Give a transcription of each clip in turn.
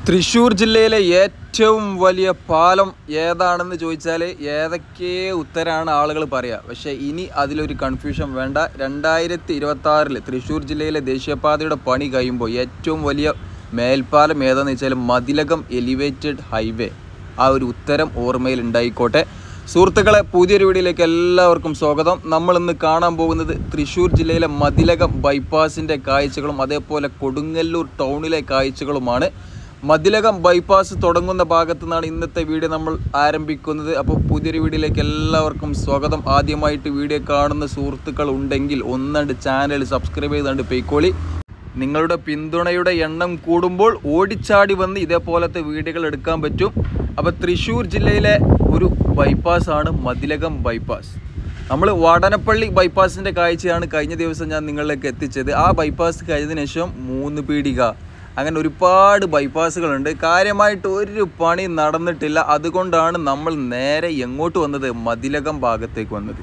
തൃശ്ശൂർ ജില്ലയിലെ ഏറ്റവും വലിയ പാലം ഏതാണെന്ന് ചോദിച്ചാൽ ഏതൊക്കെ ഉത്തരമാണ് ആളുകൾ പറയുക. പക്ഷേ ഇനി അതിലൊരു കൺഫ്യൂഷൻ വേണ്ട. 2026 തൃശ്ശൂർ ജില്ലയിലെ ദേശീയപാതയുടെ പണി കഴിയുമ്പോൾ ഏറ്റവും വലിയ മേൽപ്പാലം ഏതാണെന്ന് വെച്ചാൽ മതിലകം എലിവേറ്റഡ് ഹൈവേ. ആ ഒരു ഉത്തരം ഓർമ്മയിൽ ഉണ്ടായിക്കോട്ടെ. സുഹൃത്തുക്കളെ, പുതിയൊരു വീഡിയോയിലേക്ക് എല്ലാവർക്കും സ്വാഗതം. നമ്മളിന്ന് കാണാൻ പോകുന്നത് തൃശ്ശൂർ ജില്ലയിലെ മതിലകം ബൈപ്പാസിൻ്റെ കാഴ്ചകളും അതേപോലെ കൊടുങ്ങല്ലൂർ ടൗണിലെ കാഴ്ചകളുമാണ്. മതിലകം ബൈപ്പാസ് തുടങ്ങുന്ന ഭാഗത്തു നിന്നാണ് ഇന്നത്തെ വീഡിയോ നമ്മൾ ആരംഭിക്കുന്നത്. അപ്പോൾ പുതിയൊരു വീഡിയോയിലേക്ക് എല്ലാവർക്കും സ്വാഗതം. ആദ്യമായിട്ട് വീഡിയോ കാണുന്ന സുഹൃത്തുക്കൾ ഉണ്ടെങ്കിൽ ഒന്നണ്ട് ചാനൽ സബ്സ്ക്രൈബ് ചെയ്തുകൊണ്ട് പോയിക്കോളി. നിങ്ങളുടെ പിന്തുണയുടെ എണ്ണം കൂടുമ്പോൾ ഓടിച്ചാടി വന്ന് ഇതേപോലത്തെ വീഡിയോകൾ എടുക്കാൻ പറ്റും. അപ്പോൾ തൃശ്ശൂർ ജില്ലയിലെ ഒരു ബൈപ്പാസാണ് മതിലകം ബൈപ്പാസ്. നമ്മൾ വാടനപ്പള്ളി ബൈപ്പാസിൻ്റെ കാഴ്ചയാണ് കഴിഞ്ഞ ദിവസം ഞാൻ നിങ്ങളിലേക്ക് എത്തിച്ചത്. ആ ബൈപ്പാസ് കഴിഞ്ഞതിന് ശേഷം 3 പീടിക അങ്ങനെ ഒരുപാട് ബൈപ്പാസുകളുണ്ട്. കാര്യമായിട്ട് ഒരു പണി നടന്നിട്ടില്ല. അതുകൊണ്ടാണ് നമ്മൾ നേരെ എങ്ങോട്ട് വന്നത്, മതിലകം ഭാഗത്തേക്ക് വന്നത്.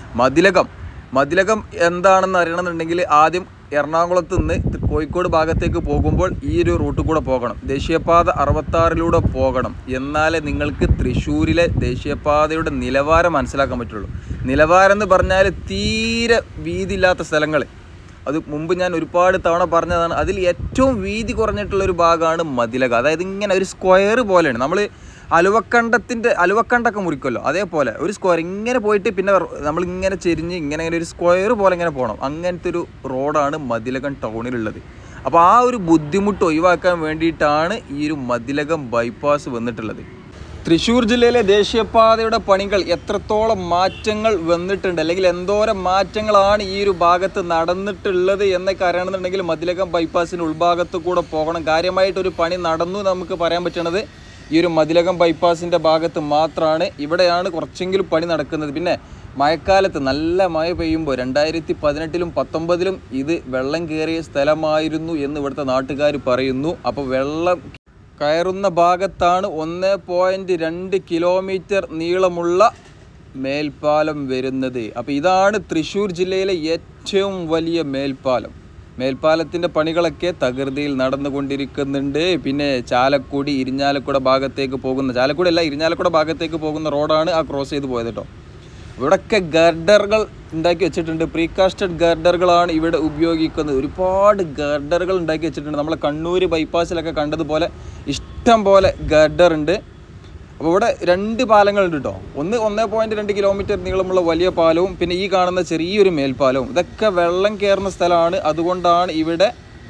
മതിലകം എന്താണെന്ന് അറിയണമെന്നുണ്ടെങ്കിൽ ആദ്യം എറണാകുളത്ത് നിന്ന് കോഴിക്കോട് ഭാഗത്തേക്ക് പോകുമ്പോൾ ഈ ഒരു റൂട്ടിൽ കൂടെ പോകണം. ദേശീയപാത 66 പോകണം. എന്നാലേ നിങ്ങൾക്ക് തൃശ്ശൂരിലെ ദേശീയപാതയുടെ നിലവാരം മനസ്സിലാക്കാൻ പറ്റുള്ളൂ. നിലവാരം എന്ന് പറഞ്ഞാൽ തീരെ വീതിയില്ലാത്ത സ്ഥലങ്ങൾ, അത് മുമ്പ് ഞാൻ ഒരുപാട് തവണ പറഞ്ഞതാണ്. അതിൽ ഏറ്റവും വീതി കുറഞ്ഞിട്ടുള്ളൊരു ഭാഗമാണ് മതിലകം. അതായത് ഇങ്ങനെ ഒരു സ്ക്വയർ പോലെയാണ്. നമ്മൾ അലുവക്കണ്ടൊക്കെ മുറിക്കുമല്ലോ, അതേപോലെ ഒരു സ്ക്വയർ ഇങ്ങനെ പോയിട്ട് പിന്നെ നമ്മളിങ്ങനെ ചെരിഞ്ഞ് ഇങ്ങനെ ഒരു സ്ക്വയർ പോലെ ഇങ്ങനെ പോകണം. അങ്ങനത്തെ ഒരു റോഡാണ് മതിലകം ടൗണിലുള്ളത്. അപ്പോൾ ആ ഒരു ബുദ്ധിമുട്ട് ഒഴിവാക്കാൻ വേണ്ടിയിട്ടാണ് ഈ ഒരു മതിലകം ബൈപ്പാസ് വന്നിട്ടുള്ളത്. തൃശ്ശൂർ ജില്ലയിലെ ദേശീയപാതയുടെ പണികൾ എത്രത്തോളം മാറ്റങ്ങൾ വന്നിട്ടുണ്ട്, അല്ലെങ്കിൽ എന്തോരം മാറ്റങ്ങളാണ് ഈ ഒരു ഭാഗത്ത് നടന്നിട്ടുള്ളത് എന്നൊക്കെ അറിയണമെന്നുണ്ടെങ്കിൽ മതിലകം ബൈപ്പാസിൻ്റെ ഉൾഭാഗത്ത് കൂടെ പോകണം. കാര്യമായിട്ടൊരു പണി നടന്നു നമുക്ക് പറയാൻ പറ്റണത് ഈ ഒരു മതിലകം ബൈപ്പാസിൻ്റെ ഭാഗത്ത് മാത്രമാണ്. ഇവിടെയാണ് കുറച്ചെങ്കിലും പണി നടക്കുന്നത്. പിന്നെ മഴക്കാലത്ത് നല്ല മഴ പെയ്യുമ്പോൾ 2018-ലും 2019-ലും ഇത് വെള്ളം കയറിയ സ്ഥലമായിരുന്നു എന്ന് ഇവിടുത്തെ നാട്ടുകാർ പറയുന്നു. അപ്പോൾ വെള്ളം കയറുന്ന ഭാഗത്താണ് 1.2 കിലോമീറ്റർ നീളമുള്ള മേൽപ്പാലം വരുന്നത്. അപ്പോൾ ഇതാണ് തൃശ്ശൂർ ജില്ലയിലെ ഏറ്റവും വലിയ മേൽപ്പാലത്തിൻ്റെ പണികളൊക്കെ തകൃതിയിൽ നടന്നുകൊണ്ടിരിക്കുന്നുണ്ട്. പിന്നെ ചാലക്കുടി ഇരിഞ്ഞാലക്കുട ഭാഗത്തേക്ക് പോകുന്ന ഇരിഞ്ഞാലക്കുട ഭാഗത്തേക്ക് പോകുന്ന റോഡാണ് ആ ക്രോസ് ചെയ്ത് പോയത് കേട്ടോ. ഇവിടെയൊക്കെ ഗർഡറുകൾ ഉണ്ടാക്കി വെച്ചിട്ടുണ്ട്. പ്രീകാസ്റ്റഡ് ഗർഡറുകളാണ് ഇവിടെ ഉപയോഗിക്കുന്നത്. ഒരുപാട് ഗർഡറുകൾ ഉണ്ടാക്കി വെച്ചിട്ടുണ്ട്. നമ്മളെ കണ്ണൂർ ബൈപ്പാസിലൊക്കെ കണ്ടതുപോലെ ഇഷ്ടം പോലെ ഗർഡർ ഉണ്ട്. അപ്പോൾ ഇവിടെ 2 പാലങ്ങളുണ്ട് കേട്ടോ. 1.2 കിലോമീറ്റർ നീളമുള്ള വലിയ പാലവും പിന്നെ ഈ കാണുന്ന ചെറിയൊരു മേൽപ്പാലവും. ഇതൊക്കെ വെള്ളം കയറുന്ന സ്ഥലമാണ്. അതുകൊണ്ടാണ് ഇവിടെ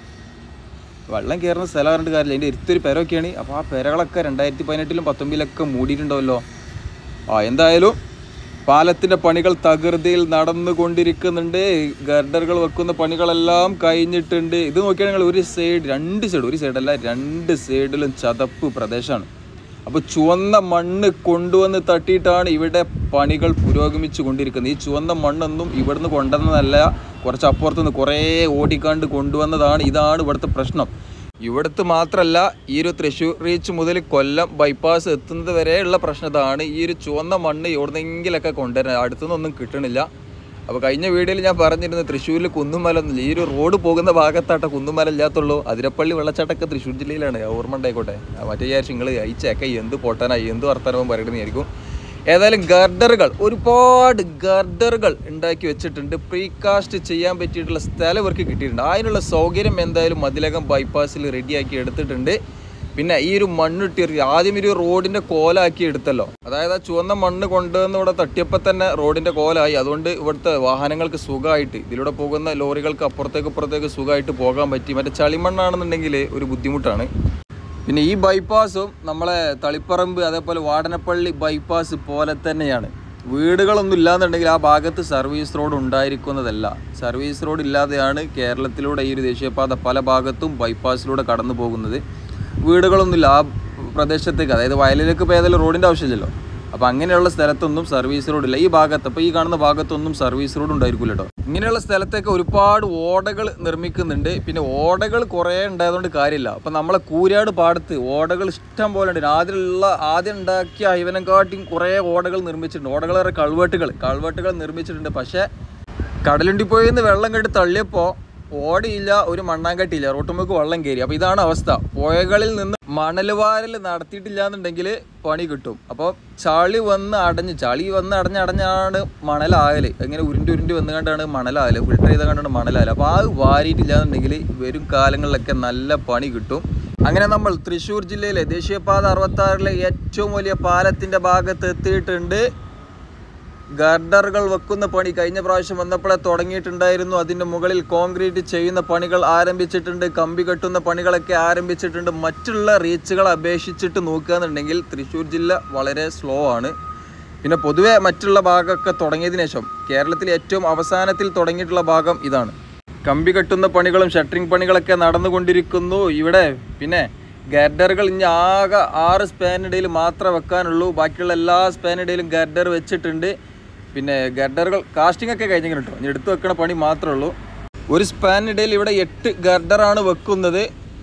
വെള്ളം കയറുന്ന സ്ഥലം പറഞ്ഞിട്ട് കാര്യമില്ല. അതിൻ്റെ അടുത്തൊരു പെരമൊക്കെയാണ്. അപ്പോൾ ആ പെരകളൊക്കെ 2018-ലും 2019-ലൊക്കെ മൂടിയിട്ടുണ്ടാവല്ലോ. എന്തായാലും പാലത്തിൻ്റെ പണികൾ തകൃതിയിൽ നടന്നുകൊണ്ടിരിക്കുന്നുണ്ട്. ഗർഡറുകൾ വെക്കുന്ന പണികളെല്ലാം കഴിഞ്ഞിട്ടുണ്ട്. ഇത് നോക്കിയാണെങ്കിൽ ഒരു സൈഡല്ല 2 സൈഡിലും ചതപ്പ് പ്രദേശമാണ്. അപ്പോൾ ചുവന്ന മണ്ണ് കൊണ്ടുവന്ന് തട്ടിയിട്ടാണ് ഇവിടെ പണികൾ പുരോഗമിച്ചു കൊണ്ടിരിക്കുന്നത്. ഈ ചുവന്ന മണ്ണൊന്നും ഇവിടുന്ന് കൊണ്ടുവന്നതല്ല, കുറച്ച് അപ്പുറത്തുനിന്ന് കുറേ ഓടിക്കാണ്ട് കൊണ്ടുവന്നതാണ്. ഇതാണ് ഇവിടുത്തെ പ്രശ്നം. ഇവിടുത്തെ മാത്രമല്ല, ഈ ഒരു തൃശ്ശൂർ റീച്ച് മുതൽ കൊല്ലം ബൈപ്പാസ് എത്തുന്നത് വരെയുള്ള പ്രശ്നം ഇതാണ്. ഈ ഒരു ചുവന്ന മണ്ണ് എവിടെന്നെങ്കിലൊക്കെ കൊണ്ടുവരാൻ അടുത്തുനിന്നൊന്നും കിട്ടണില്ല. അപ്പോൾ കഴിഞ്ഞ വീഡിയോയിൽ ഞാൻ പറഞ്ഞിരുന്നു തൃശ്ശൂരിൽ കുന്നുമലൊന്നുമില്ല. ഈ ഒരു റോഡ് പോകുന്ന ഭാഗത്താട്ടെ കുന്നുമല ഇല്ലാത്തുള്ളൂ. അതിരപ്പള്ളി വെള്ളച്ചാട്ടമൊക്കെ തൃശ്ശൂർ ജില്ലയിലാണ്. ഓർമ്മ ഉണ്ടായിക്കോട്ടെ. മറ്റേ വിചാരിച്ചു നിങ്ങൾ അയച്ചേക്ക എന്ത് പൊട്ടാനായി എന്ത് വർത്തനവും പറയുന്നതായിരിക്കും. ഏതായാലും ഒരുപാട് ഗർഡറുകൾ ഉണ്ടാക്കി വെച്ചിട്ടുണ്ട്. പ്രീകാസ്റ്റ് ചെയ്യാൻ പറ്റിയിട്ടുള്ള സ്ഥലം ഇവർക്ക് കിട്ടിയിട്ടുണ്ട്. അതിനുള്ള സൗകര്യം എന്തായാലും മതിലകം ബൈപ്പാസിൽ റെഡിയാക്കി എടുത്തിട്ടുണ്ട്. പിന്നെ ഈ ഒരു മണ്ണിട്ടി ആദ്യം ഒരു റോഡിൻ്റെ കോലാക്കി എടുത്തല്ലോ. അതായത് ആ ചുവന്ന മണ്ണ് കൊണ്ടുവന്ന് ഇവിടെ തട്ടിയപ്പോൾ തന്നെ റോഡിൻ്റെ കോലായി. അതുകൊണ്ട് ഇവിടുത്തെ വാഹനങ്ങൾക്ക് സുഖമായിട്ട് ഇതിലൂടെ പോകുന്ന ലോറികൾക്ക് അപ്പുറത്തേക്ക് സുഖമായിട്ട് പോകാൻ പറ്റി. മറ്റേ ചളിമണ്ണാണെന്നുണ്ടെങ്കിൽ ഒരു ബുദ്ധിമുട്ടാണ്. പിന്നെ ഈ ബൈപ്പാസും നമ്മളെ തളിപ്പറമ്പ് അതേപോലെ വാടനപ്പള്ളി ബൈപ്പാസ് പോലെ തന്നെയാണ്. വീടുകളൊന്നും ഇല്ലാന്നുണ്ടെങ്കിൽ ആ ഭാഗത്ത് സർവീസ് റോഡ് ഉണ്ടായിരിക്കുന്നതല്ല. സർവീസ് റോഡ് ഇല്ലാതെയാണ് കേരളത്തിലൂടെ ഈ ഒരു ദേശീയപാത പല ഭാഗത്തും ബൈപ്പാസിലൂടെ കടന്നു പോകുന്നത്. വീടുകളൊന്നുമില്ല ആ പ്രദേശത്തേക്ക്, അതായത് വയലിലേക്ക് പോയാലും റോഡിൻ്റെ ആവശ്യമില്ലല്ലോ. അപ്പോൾ അങ്ങനെയുള്ള സ്ഥലത്തൊന്നും സർവീസ് റോഡില്ല. ഈ ഭാഗത്ത് ഇപ്പോൾ ഈ കാണുന്ന ഭാഗത്തൊന്നും സർവീസ് റോഡ് ഉണ്ടായിരിക്കില്ല കേട്ടോ. ഇങ്ങനെയുള്ള സ്ഥലത്തേക്ക് ഒരുപാട് ഓടകൾ നിർമ്മിക്കുന്നുണ്ട്. പിന്നെ ഓടകൾ കുറേ ഉണ്ടായതുകൊണ്ട് കാര്യമില്ല. അപ്പോൾ നമ്മളെ കൂരാട് പാടത്ത് ഓടകൾ ഇഷ്ടം പോലെ ഉണ്ട്. ആദ്യം ഉണ്ടാക്കിയ ഹൈവനെക്കാട്ടിയും കുറേ ഓടകൾ നിർമ്മിച്ചിട്ടുണ്ട്. ഓടകളേറെ കൾവെട്ടുകൾ നിർമ്മിച്ചിട്ടുണ്ട്. പക്ഷേ കടലുണ്ടി പോയിന്ന് വെള്ളം കെട്ടി തള്ളിയപ്പോൾ ഓടിയില്ല, ഒരു മണ്ണാങ്കട്ടിയില്ല, റോട്ടുമ്മക്ക് വെള്ളം കയറി. അപ്പോൾ ഇതാണ് അവസ്ഥ. പുഴകളിൽ നിന്ന് മണൽ വാരൽ നടത്തിയിട്ടില്ല എന്നുണ്ടെങ്കിൽ പണി കിട്ടും. അപ്പോൾ ചളി വന്ന് അടഞ്ഞാണ് മണലാകൽ. ഇങ്ങനെ ഉരുണ്ടി വന്നു കണ്ടാണ് മണലാകൽ, ഫിൽട്ടർ ചെയ്ത് കണ്ടാണ് മണലാകൽ. അപ്പോൾ ആ വാരിയിട്ടില്ല എന്നുണ്ടെങ്കിൽ വരും കാലങ്ങളിലൊക്കെ നല്ല പണി കിട്ടും. അങ്ങനെ നമ്മൾ തൃശ്ശൂർ ജില്ലയിലെ ദേശീയപാത 66 ഏറ്റവും വലിയ പാലത്തിൻ്റെ ഭാഗത്ത് എത്തിയിട്ടുണ്ട്. ഗർഡറുകൾ വെക്കുന്ന പണി കഴിഞ്ഞ പ്രാവശ്യം വന്നപ്പോഴേ തുടങ്ങിയിട്ടുണ്ടായിരുന്നു. അതിൻ്റെ മുകളിൽ കോൺക്രീറ്റ് ചെയ്യുന്ന പണികൾ ആരംഭിച്ചിട്ടുണ്ട്, കമ്പി കെട്ടുന്ന പണികളൊക്കെ ആരംഭിച്ചിട്ടുണ്ട്. മറ്റുള്ള റീച്ചുകളെ അപേക്ഷിച്ചിട്ട് നോക്കുകയെന്നുണ്ടെങ്കിൽ തൃശ്ശൂർ ജില്ല വളരെ സ്ലോ ആണ്. പിന്നെ പൊതുവെ മറ്റുള്ള ഭാഗമൊക്കെ തുടങ്ങിയതിനു ശേഷം കേരളത്തിൽ ഏറ്റവും അവസാനത്തിൽ തുടങ്ങിയിട്ടുള്ള ഭാഗം ഇതാണ്. കമ്പി കെട്ടുന്ന പണികളും ഷട്ടറിങ് പണികളൊക്കെ നടന്നുകൊണ്ടിരിക്കുന്നു ഇവിടെ. പിന്നെ ഗർഡറുകൾ ഇനി ആകെ 6 സ്പാനിടയിൽ മാത്രമേ വെക്കാനുള്ളൂ. ബാക്കിയുള്ള എല്ലാ സ്പാനിടയിലും ഗർഡർ വെച്ചിട്ടുണ്ട്. പിന്നെ ഗർഡറുകൾ കാസ്റ്റിംഗ് ഒക്കെ കഴിഞ്ഞിങ്ങനെ കേട്ടോ, ഇനി എടുത്ത് വെക്കണ പണി മാത്രമേ ഉള്ളൂ. ഒരു സ്പാനിടയിൽ ഇവിടെ 8 ഗർഡറാണ് വെക്കുന്നത്.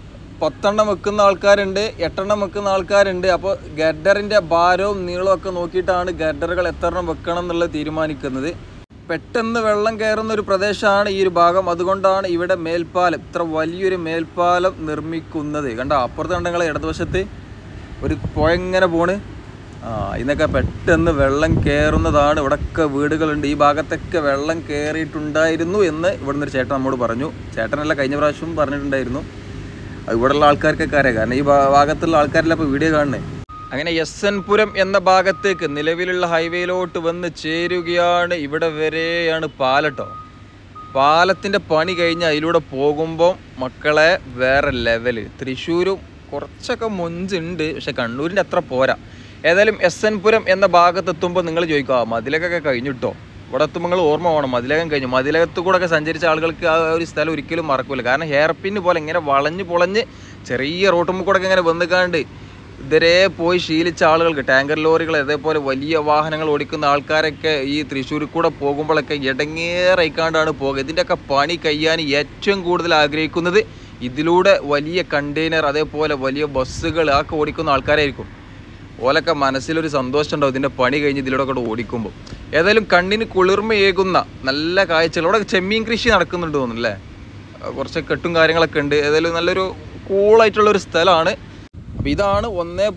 10 എണ്ണം വെക്കുന്ന ആൾക്കാരുണ്ട്, 8 എണ്ണം വെക്കുന്ന ആൾക്കാരുണ്ട്. അപ്പോൾ ഗർഡറിൻ്റെ ഭാരവും നീളവും ഒക്കെ നോക്കിയിട്ടാണ് ഗർഡറുകൾ എത്ര എണ്ണം വെക്കണം എന്നുള്ളത് തീരുമാനിക്കുന്നത്. പെട്ടെന്ന് വെള്ളം കയറുന്ന ഒരു പ്രദേശമാണ് ഈ ഒരു ഭാഗം. അതുകൊണ്ടാണ് ഇവിടെ മേൽപ്പാലം, ഇത്ര വലിയൊരു മേൽപ്പാലം നിർമ്മിക്കുന്നത്. കണ്ടോ, അപ്പുറത്ത് കണ്ടങ്ങളെ ഇടതുവശത്ത് ഒരു പുഴ ഇങ്ങനെ പോണ്. ഇന്നൊക്കെ പെട്ടെന്ന് വെള്ളം കയറുന്നതാണ്. ഇവിടെയൊക്കെ വീടുകളുണ്ട്. ഈ ഭാഗത്തൊക്കെ വെള്ളം കയറിയിട്ടുണ്ടായിരുന്നു എന്ന് ഇവിടുന്ന് ഒരു ചേട്ടൻ നമ്മോട് പറഞ്ഞു. ചേട്ടനല്ല, കഴിഞ്ഞ പ്രാവശ്യം പറഞ്ഞിട്ടുണ്ടായിരുന്നു. ഇവിടെയുള്ള ആൾക്കാർക്കൊക്കെ അറിയാം, കാരണം ഈ ഭാഗത്തുള്ള ആൾക്കാരെല്ലാം ഇപ്പോൾ വീഡിയോ കാണുന്നത്. അങ്ങനെ SN പുരം എന്ന ഭാഗത്തേക്ക് നിലവിലുള്ള ഹൈവേയിലോട്ട് വന്ന് ചേരുകയാണ്. ഇവിടെ വരെയാണ് പാലട്ടോ. പാലത്തിൻ്റെ പണി കഴിഞ്ഞ് അതിലൂടെ പോകുമ്പോൾ മക്കളെ വേറെ ലെവല്. തൃശ്ശൂരും കുറച്ചൊക്കെ മൊഞ്ചുണ്ട്, പക്ഷെ കണ്ണൂരിൻ്റെ അത്ര പോരാ. ഏതായാലും SN പുരം എന്ന ഭാഗത്തെത്തുമ്പോൾ നിങ്ങൾ ചോദിക്കുക, മതിലകൊക്കെ കഴിഞ്ഞിട്ടോ? ഇവിടെ എത്തുമ്പോൾ നിങ്ങൾ ഓർമ്മ വേണം, മതിലകം കഴിഞ്ഞു. മതിലകത്ത് കൂടെ ഒക്കെ സഞ്ചരിച്ച ആളുകൾക്ക് ആ ഒരു സ്ഥലം ഒരിക്കലും മറക്കില്ല. കാരണം ഹെയർ പിന്ന് പോലെ ഇങ്ങനെ വളഞ്ഞ് പൊളഞ്ഞ് ചെറിയ റോട്ടുമ്പോൾ കൂടെ ഇങ്ങനെ വന്നുകാണ്ട് ഇതുവരെ പോയി ശീലിച്ച ആളുകൾക്ക്, ടാങ്കർ ലോറികൾ അതേപോലെ വലിയ വാഹനങ്ങൾ ഓടിക്കുന്ന ആൾക്കാരൊക്കെ ഈ തൃശ്ശൂരിൽ കൂടെ പോകുമ്പോഴൊക്കെ ഇടങ്ങേറയിക്കാണ്ടാണ് പോകുക. ഇതിൻ്റെയൊക്കെ പണി കഴിയാൻ ഏറ്റവും കൂടുതൽ ആഗ്രഹിക്കുന്നത് ഇതിലൂടെ വലിയ കണ്ടെയ്നർ അതേപോലെ വലിയ ബസ്സുകൾ ഒക്കെ ഓടിക്കുന്ന ആൾക്കാരായിരിക്കും. ഓലൊക്കെ മനസ്സിലൊരു സന്തോഷം ഉണ്ടാവും ഇതിൻ്റെ പണി കഴിഞ്ഞ് ഇതിലൂടെ കൂടെ ഓടിക്കുമ്പോൾ. ഏതായാലും കണ്ണിന് കുളിർമയേകുന്ന നല്ല കാഴ്ചകൾ. ഇവിടെ ചെമ്മീൻ കൃഷി നടക്കുന്നുണ്ട് തോന്നുന്നല്ലേ, കുറച്ച് കെട്ടും കാര്യങ്ങളൊക്കെ ഉണ്ട്. ഏതായാലും നല്ലൊരു കൂളായിട്ടുള്ളൊരു സ്ഥലമാണ്. അപ്പോൾ ഇതാണ്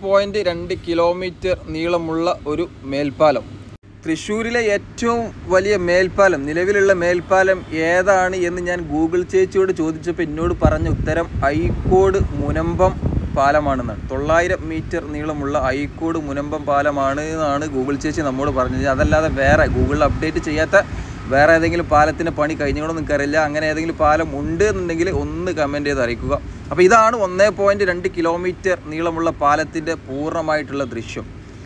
1.2 കിലോമീറ്റർ നീളമുള്ള ഒരു മേൽപ്പാലം. തൃശ്ശൂരിലെ ഏറ്റവും വലിയ മേൽപ്പാലം, നിലവിലുള്ള മേൽപ്പാലം ഏതാണ് എന്ന് ഞാൻ ഗൂഗിൾ ചേച്ചിയോട് ചോദിച്ചപ്പോൾ എന്നോട് പറഞ്ഞ ഉത്തരം അഴീക്കോട് മുനമ്പം പാലമാണെന്നാണ്. 900 മീറ്റർ നീളമുള്ള അഴീക്കോട് മുനമ്പം പാലമാണ് എന്നാണ് ഗൂഗിൾ ചേച്ചി നമ്മോട് പറഞ്ഞത്. അതല്ലാതെ വേറെ ഗൂഗിളിൽ അപ്ഡേറ്റ് ചെയ്യാത്ത വേറെ ഏതെങ്കിലും പാലത്തിൻ്റെ പണി കഴിഞ്ഞോളൂ നിങ്ങൾക്കറിയില്ല. അങ്ങനെ ഏതെങ്കിലും പാലം ഉണ്ട് എന്നുണ്ടെങ്കിൽ ഒന്ന് കമൻറ്റ് ചെയ്ത് അറിയിക്കുക. അപ്പോൾ ഇതാണ് 1.2 കിലോമീറ്റർ നീളമുള്ള പാലത്തിൻ്റെ പൂർണ്ണമായിട്ടുള്ള ദൃശ്യം.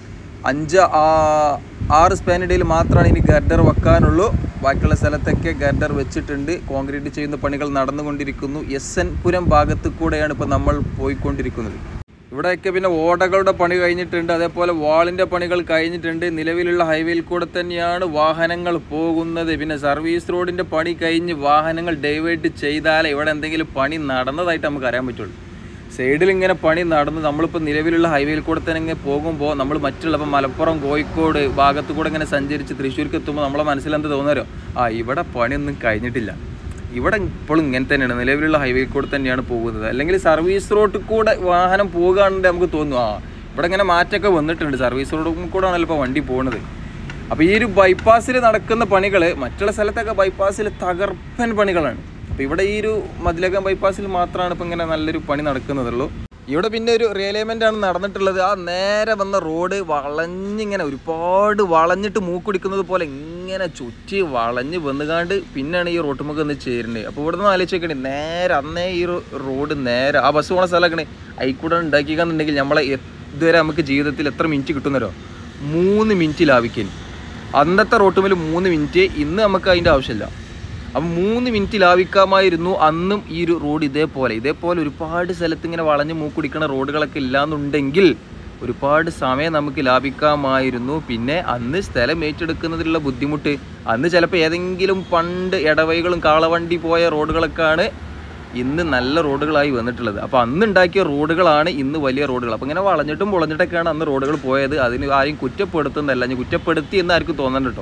5-6 സ്പാനിടയിൽ മാത്രമാണ് ഇനി ഗർഡർ വെക്കാനുള്ളൂ. ബാക്കിയുള്ള സ്ഥലത്തൊക്കെ ഗർഡർ വെച്ചിട്ടുണ്ട്. കോൺക്രീറ്റ് ചെയ്യുന്ന പണികൾ നടന്നുകൊണ്ടിരിക്കുന്നു. SN പുരം ഭാഗത്ത് കൂടെയാണ് ഇപ്പോൾ നമ്മൾ പോയിക്കൊണ്ടിരിക്കുന്നത്. ഇവിടെയൊക്കെ പിന്നെ ഓടകളുടെ പണി കഴിഞ്ഞിട്ടുണ്ട്, അതേപോലെ വാളിൻ്റെ പണികൾ കഴിഞ്ഞിട്ടുണ്ട്. നിലവിലുള്ള ഹൈവേയിൽ കൂടെ തന്നെയാണ് വാഹനങ്ങൾ പോകുന്നത്. പിന്നെ സർവീസ് റോഡിൻ്റെ പണി കഴിഞ്ഞ് വാഹനങ്ങൾ ഡൈവേർട്ട് ചെയ്താലേ ഇവിടെ എന്തെങ്കിലും പണി നടന്നതായിട്ട് നമുക്ക് അറിയാൻ പറ്റുള്ളൂ. സൈഡിൽ ഇങ്ങനെ പണി നടന്ന് നമ്മളിപ്പോൾ നിലവിലുള്ള ഹൈവേയിൽ കൂടെ തന്നെ ഇങ്ങനെ പോകുമ്പോൾ നമ്മൾ മറ്റുള്ള ഇപ്പോൾ മലപ്പുറം കോഴിക്കോട് ഭാഗത്ത് കൂടെ ഇങ്ങനെ സഞ്ചരിച്ച് തൃശ്ശൂർക്ക് എത്തുമ്പോൾ നമ്മളെ മനസ്സിലെന്ത് തോന്നുന്നോ, ഇവിടെ പണിയൊന്നും കഴിഞ്ഞിട്ടില്ല, ഇവിടെ ഇപ്പോഴും ഇങ്ങനെ തന്നെയാണ്, നിലവിലുള്ള ഹൈവേയിൽ കൂടെ തന്നെയാണ് പോകുന്നത്. അല്ലെങ്കിൽ സർവീസ് റോഡിൽ കൂടെ വാഹനം പോകുകയാണെങ്കിൽ നമുക്ക് തോന്നും ഇവിടെ ഇങ്ങനെ മാറ്റമൊക്കെ വന്നിട്ടുണ്ട്, സർവീസ് റോഡിൽ കൂടെ ആണല്ലോ ഇപ്പോൾ വണ്ടി പോകുന്നത്. അപ്പോൾ ഈ ഒരു ബൈപ്പാസിൽ നടക്കുന്ന പണികൾ മറ്റുള്ള സ്ഥലത്തൊക്കെ ബൈപ്പാസിൽ തകർപ്പൻ പണികളാണ്. അപ്പോൾ ഇവിടെ ഈ ഒരു മതിലകം ബൈപ്പാസിൽ മാത്രമാണ് ഇപ്പോൾ ഇങ്ങനെ നല്ലൊരു പണി നടക്കുന്നതുള്ളൂ. ഇവിടെ പിന്നെ ഒരു റിയലൈൻമെൻ്റ് ആണ് നടന്നിട്ടുള്ളത്. ആ നേരെ വന്ന റോഡ് വളഞ്ഞിങ്ങനെ ഒരുപാട് വളഞ്ഞിട്ട് മൂക്കുടിക്കുന്നത് പോലെ ഇങ്ങനെ ചുറ്റി വളഞ്ഞ് വന്നുകാണ്ട് പിന്നെയാണ് ഈ റോട്ടുമൊക്കെ ഒന്ന് ചേരുന്നത്. അപ്പോൾ ഇവിടെ നിന്ന് ആലോചിച്ച് നോക്കണേ, നേരെ അന്നേ ഈ റോഡ് നേരെ ആ ബസ് പോകുന്ന സ്ഥലമാക്കണേ അയിക്കൂടെ ഉണ്ടാക്കിക്കാന്നുണ്ടെങ്കിൽ നമ്മളെ ഇതുവരെ നമുക്ക് ജീവിതത്തിൽ എത്ര മിനിറ്റ് കിട്ടുന്നവരോ 3 മിനിറ്റ് ലാഭിക്കാൻ. അന്നത്തെ റോട്ടുമിൽ 3 മിനിറ്റ്, ഇന്ന് നമുക്ക് അതിൻ്റെ ആവശ്യമില്ല. അപ്പം 3 മിനിറ്റ് ലാഭിക്കാമായിരുന്നു അന്നും ഈ ഒരു റോഡ്. ഇതേപോലെ ഒരുപാട് സ്ഥലത്ത് ഇങ്ങനെ വളഞ്ഞ് മൂക്കുടിക്കുന്ന റോഡുകളൊക്കെ ഇല്ലാന്നുണ്ടെങ്കിൽ ഒരുപാട് സമയം നമുക്ക് ലാഭിക്കാമായിരുന്നു. പിന്നെ അന്ന് സ്ഥലം ഏറ്റെടുക്കുന്നതിലുള്ള ബുദ്ധിമുട്ട്, അന്ന് ചിലപ്പോൾ ഏതെങ്കിലും പണ്ട് ഇടവഴികളും കാളവണ്ടി പോയ റോഡുകളൊക്കെയാണ് ഇന്ന് നല്ല റോഡുകളായി വന്നിട്ടുള്ളത്. അപ്പോൾ അന്ന് ഉണ്ടാക്കിയ റോഡുകളാണ് ഇന്ന് വലിയ റോഡുകൾ. അപ്പോൾ ഇങ്ങനെ വളഞ്ഞിട്ടും പൊളഞ്ഞിട്ടൊക്കെയാണ് അന്ന് റോഡുകൾ പോയത്. അതിന് ആരും കുറ്റപ്പെടുത്തുന്നതല്ല, ഞാൻ കുറ്റപ്പെടുത്തി എന്ന് ആർക്കും തോന്നണ്ട കേട്ടോ.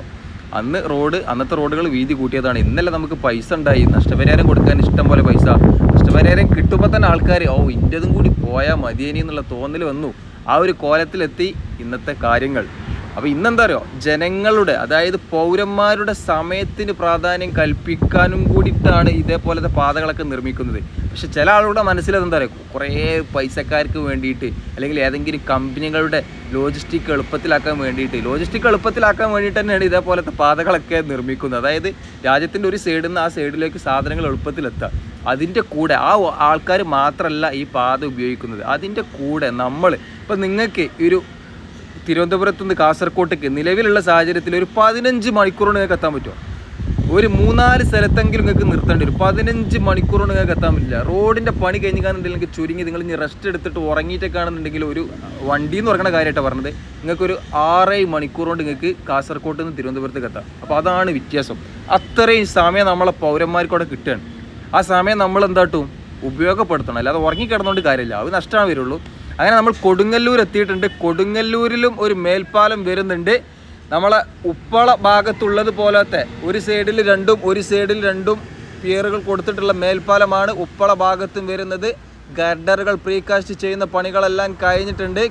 അന്നത്തെ റോഡുകൾ വീതി കൂട്ടിയതാണ്. ഇന്നലെ നമുക്ക് പൈസ ഉണ്ടായി, നഷ്ടപരിഹാരം കൊടുക്കാൻ ഇഷ്ടം പോലെ പൈസ. നഷ്ടപരിഹാരം കിട്ടുമ്പോൾ തന്നെ ആൾക്കാർ ഇന്റതും കൂടി പോയാൽ മതിയേനി എന്നുള്ള തോന്നൽ വന്നു. ആ ഒരു കോലത്തിലെത്തി ഇന്നത്തെ കാര്യങ്ങൾ. അപ്പോൾ ഇന്നെന്താ അറിയോ, ജനങ്ങളുടെ അതായത് പൗരന്മാരുടെ സമയത്തിന് പ്രാധാന്യം കൽപ്പിക്കാനും കൂടിയിട്ടാണ് ഇതേപോലത്തെ പാതകളൊക്കെ നിർമ്മിക്കുന്നത്. പക്ഷെ ചില ആളുകളുടെ മനസ്സിലെന്താ പറയുക, കുറേ പൈസക്കാർക്ക് വേണ്ടിയിട്ട് അല്ലെങ്കിൽ ഏതെങ്കിലും കമ്പനികളുടെ ലോജിസ്റ്റിക് എളുപ്പത്തിലാക്കാൻ വേണ്ടിയിട്ട് തന്നെയാണ് ഇതേപോലത്തെ പാതകളൊക്കെ നിർമ്മിക്കുന്നത്. അതായത് രാജ്യത്തിൻ്റെ ഒരു സൈഡിൽ നിന്ന് ആ സൈഡിലേക്ക് സാധനങ്ങൾ എളുപ്പത്തിലെത്താം. അതിൻ്റെ കൂടെ ആ ആൾക്കാർ മാത്രമല്ല ഈ പാത ഉപയോഗിക്കുന്നത്, അതിൻ്റെ കൂടെ നമ്മൾ ഇപ്പം നിങ്ങൾക്ക് ഒരു തിരുവനന്തപുരത്ത് നിന്ന് കാസർകോട്ടേക്ക് നിലവിലുള്ള സാഹചര്യത്തിൽ ഒരു 15 മണിക്കൂർ നിങ്ങൾക്ക് എത്താൻ പറ്റുമോ? ഒരു 3-4 സ്ഥലത്തെങ്കിലും നിങ്ങൾക്ക് നിർത്തേണ്ടി വരും. 15 മണിക്കൂർ നിങ്ങൾക്ക് എത്താൻ പറ്റില്ല. റോഡിൻ്റെ പണി കഴിഞ്ഞാണെന്നുണ്ടെങ്കിൽ ചുരുങ്ങി നിങ്ങൾ ഇനി റെസ്റ്റ് എടുത്തിട്ട് ഉറങ്ങിയിട്ടൊക്കെ ആണെന്നുണ്ടെങ്കിൽ ഒരു വണ്ടി എന്ന് പറയുന്ന കാര്യമായിട്ടാണ് പറഞ്ഞത്, നിങ്ങൾക്കൊരു 6 മണിക്കൂർ കൊണ്ട് നിങ്ങൾക്ക് കാസർകോട്ട് നിന്ന് തിരുവനന്തപുരത്തേക്ക് എത്താം. അപ്പോൾ അതാണ് വ്യത്യാസം. അത്രയും സമയം നമ്മളെ പൗരന്മാർക്കൂടെ കിട്ടുകയാണ്. ആ സമയം നമ്മൾ എന്താട്ടും ഉപയോഗപ്പെടുത്തണം, അല്ലാതെ ഉറങ്ങിക്കിടന്നുകൊണ്ട് കാര്യമില്ല, അത് നഷ്ടമാണ് വരുള്ളൂ. അങ്ങനെ നമ്മൾ കൊടുങ്ങല്ലൂർ എത്തിയിട്ടുണ്ട്. കൊടുങ്ങല്ലൂരിലും ഒരു മേൽപ്പാലം വരുന്നുണ്ട്. നമ്മളെ ഉപ്പള ഭാഗത്തുള്ളത് പോലത്തെ ഒരു സൈഡിൽ രണ്ടും പിയറുകൾ കൊടുത്തിട്ടുള്ള മേൽപ്പാലമാണ് ഉപ്പള ഭാഗത്തും വരുന്നത്. ഗർഡറുകൾ പ്രീകാസ്റ്റ് ചെയ്യുന്ന പണികളെല്ലാം കഴിഞ്ഞിട്ടുണ്ട്.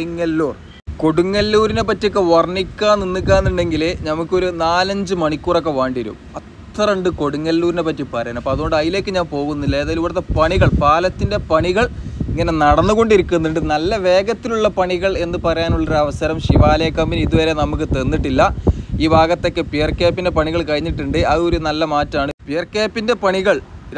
കൊടുങ്ങല്ലൂരിനെ പറ്റിയൊക്കെ വർണ്ണിക്കാൻ നിൽക്കാന്നുണ്ടെങ്കിൽ നമുക്കൊരു 4-5 മണിക്കൂറൊക്കെ വേണ്ടി വരും. അത്ര ഉണ്ട് കൊടുങ്ങല്ലൂരിനെ പറ്റി പറയാൻ. അപ്പോൾ അതുകൊണ്ട് അതിലേക്ക് ഞാൻ പോകുന്നില്ല. ഏതായാലും ഇവിടുത്തെ പാലത്തിൻ്റെ പണികൾ ഇങ്ങനെ നടന്നുകൊണ്ടിരിക്കുന്നുണ്ട്. നല്ല വേഗത്തിലുള്ള പണികൾ എന്ന് പറയാനുള്ളൊരു അവസരം ശിവാലയ കമ്പനി ഇതുവരെ നമുക്ക് തന്നിട്ടില്ല. ഈ ഭാഗത്തൊക്കെ പിയർ ക്യാപ്പിൻ്റെ പണികൾ കഴിഞ്ഞിട്ടുണ്ട്. ആ ഒരു നല്ല മാറ്റമാണ്. പിയർ ക്യാപ്പിൻ്റെ പണികൾ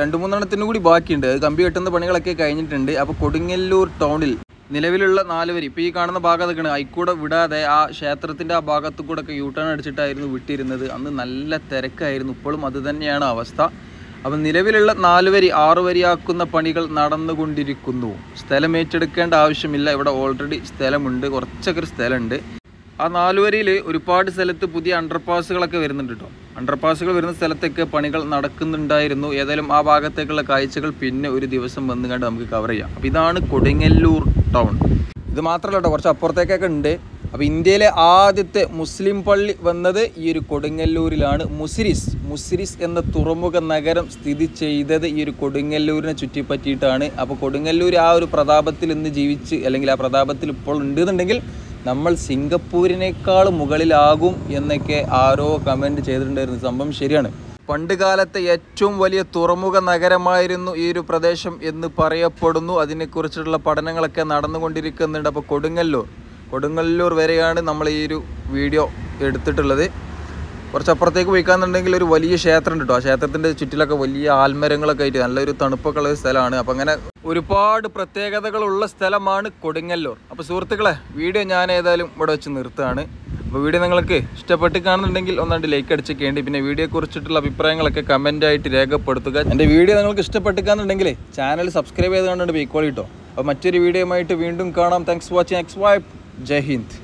2-3 കൂടി ബാക്കിയുണ്ട്. അത് കമ്പി കെട്ടുന്ന പണികളൊക്കെ കഴിഞ്ഞിട്ടുണ്ട്. അപ്പോൾ കൊടുങ്ങല്ലൂർ ടൗണിൽ നിലവിലുള്ള 4 വരി ഇപ്പോൾ ഈ കാണുന്ന ഭാഗത്തൊക്കെയാണ്, അയിക്കൂടെ വിടാതെ ആ ക്ഷേത്രത്തിൻ്റെ ആ ഭാഗത്തു കൂടെ ഒക്കെ യൂട്ടേൺ അടിച്ചിട്ടായിരുന്നു വിട്ടിരുന്നത്. അന്ന് നല്ല തിരക്കായിരുന്നു. ഇപ്പോഴും അത് തന്നെയാണ് അവസ്ഥ. അപ്പം നിലവിലുള്ള 4 വരി 6 വരിയാക്കുന്ന പണികൾ നടന്നുകൊണ്ടിരിക്കുന്നു. സ്ഥലം ഏറ്റെടുക്കേണ്ട ആവശ്യമില്ല. ഇവിടെ ഓൾറെഡി സ്ഥലമുണ്ട്, കുറച്ചൊക്കെ സ്ഥലമുണ്ട്. ആ 4 വരിയിൽ ഒരുപാട് സ്ഥലത്ത് പുതിയ അണ്ടർപാസുകളൊക്കെ വരുന്നുണ്ട് കേട്ടോ. അണ്ടർപാസുകൾ വരുന്ന സ്ഥലത്തൊക്കെ പണികൾ നടക്കുന്നുണ്ടായിരുന്നു. ഏതായാലും ആ ഭാഗത്തേക്കുള്ള കാഴ്ചകൾ പിന്നെ ഒരു ദിവസം വന്നു കണ്ട് നമുക്ക് കവർ ചെയ്യാം. അപ്പോൾ ഇതാണ് കൊടുങ്ങല്ലൂർ ടൗൺ. ഇത് മാത്രമല്ല കേട്ടോ, കുറച്ച് അപ്പുറത്തേക്കൊക്കെ ഉണ്ട്. അപ്പോൾ ഇന്ത്യയിലെ ആദ്യത്തെ മുസ്ലിം പള്ളി വന്നത് ഈ ഒരു കൊടുങ്ങല്ലൂരിലാണ്. മുസിരിസ് എന്ന തുറമുഖ നഗരം സ്ഥിതി ചെയ്തത് ഈ ഒരു കൊടുങ്ങല്ലൂരിനെ ചുറ്റിപ്പറ്റിയിട്ടാണ്. അപ്പോൾ കൊടുങ്ങല്ലൂർ ആ ഒരു പ്രതാപത്തിൽ ഇന്ന് ജീവിച്ച് അല്ലെങ്കിൽ ആ പ്രതാപത്തിൽ ഇപ്പോൾ ഉണ്ടെന്നുണ്ടെങ്കിൽ നമ്മൾ സിംഗപ്പൂരിനേക്കാൾ മുകളിലാകും എന്നൊക്കെ ആരോ കമൻറ്റ് ചെയ്തിട്ടുണ്ടായിരുന്നു. സംഭവം ശരിയാണ്. പണ്ട് കാലത്തെ ഏറ്റവും വലിയ തുറമുഖ നഗരമായിരുന്നു ഈ ഒരു പ്രദേശം എന്ന് പറയപ്പെടുന്നു. അതിനെക്കുറിച്ചുള്ള പഠനങ്ങളൊക്കെ നടന്നുകൊണ്ടിരിക്കുന്നുണ്ട്. അപ്പോൾ കൊടുങ്ങല്ലൂർ വരെയാണ് നമ്മൾ ഈ ഒരു വീഡിയോ എടുത്തിട്ടുള്ളത്. കുറച്ചപ്പുറത്തേക്ക് പോയിക്കാന്നുണ്ടെങ്കിൽ ഒരു വലിയ ക്ഷേത്രം ഉണ്ട് കേട്ടോ. ആ ക്ഷേത്രത്തിൻ്റെ ചുറ്റിലൊക്കെ വലിയ ആൽമരങ്ങളൊക്കെ ആയിട്ട് നല്ലൊരു തണുപ്പൊക്കെ ഉള്ള സ്ഥലമാണ്. അപ്പോൾ അങ്ങനെ ഒരുപാട് പ്രത്യേകതകളുള്ള സ്ഥലമാണ് കൊടുങ്ങല്ലൂർ. അപ്പോൾ സുഹൃത്തുക്കളെ, വീഡിയോ ഞാൻ ഏതായാലും ഇവിടെ വെച്ച് നിർത്തുകയാണ്. അപ്പോൾ വീഡിയോ നിങ്ങൾക്ക് ഇഷ്ടപ്പെട്ട് കാണുന്നുണ്ടെങ്കിൽ ഒന്നാണ്ട് ലൈക്ക് അടിച്ചേക്കേണ്ടി. പിന്നെ വീഡിയോയെക്കുറിച്ചിട്ടുള്ള അഭിപ്രായങ്ങളൊക്കെ കമൻറ്റായിട്ട് രേഖപ്പെടുത്തുക. എൻ്റെ വീഡിയോ നിങ്ങൾക്ക് ഇഷ്ടപ്പെട്ടിക്കാന്നുണ്ടെങ്കിൽ ചാനൽ സബ്സ്ക്രൈബ് ചെയ്ത് കണ്ടുകൊണ്ട് പോയിക്കോളി കേട്ടോ. അപ്പോൾ മറ്റൊരു വീഡിയോയുമായിട്ട് വീണ്ടും കാണാം. Thanks for watching. Jai Hind.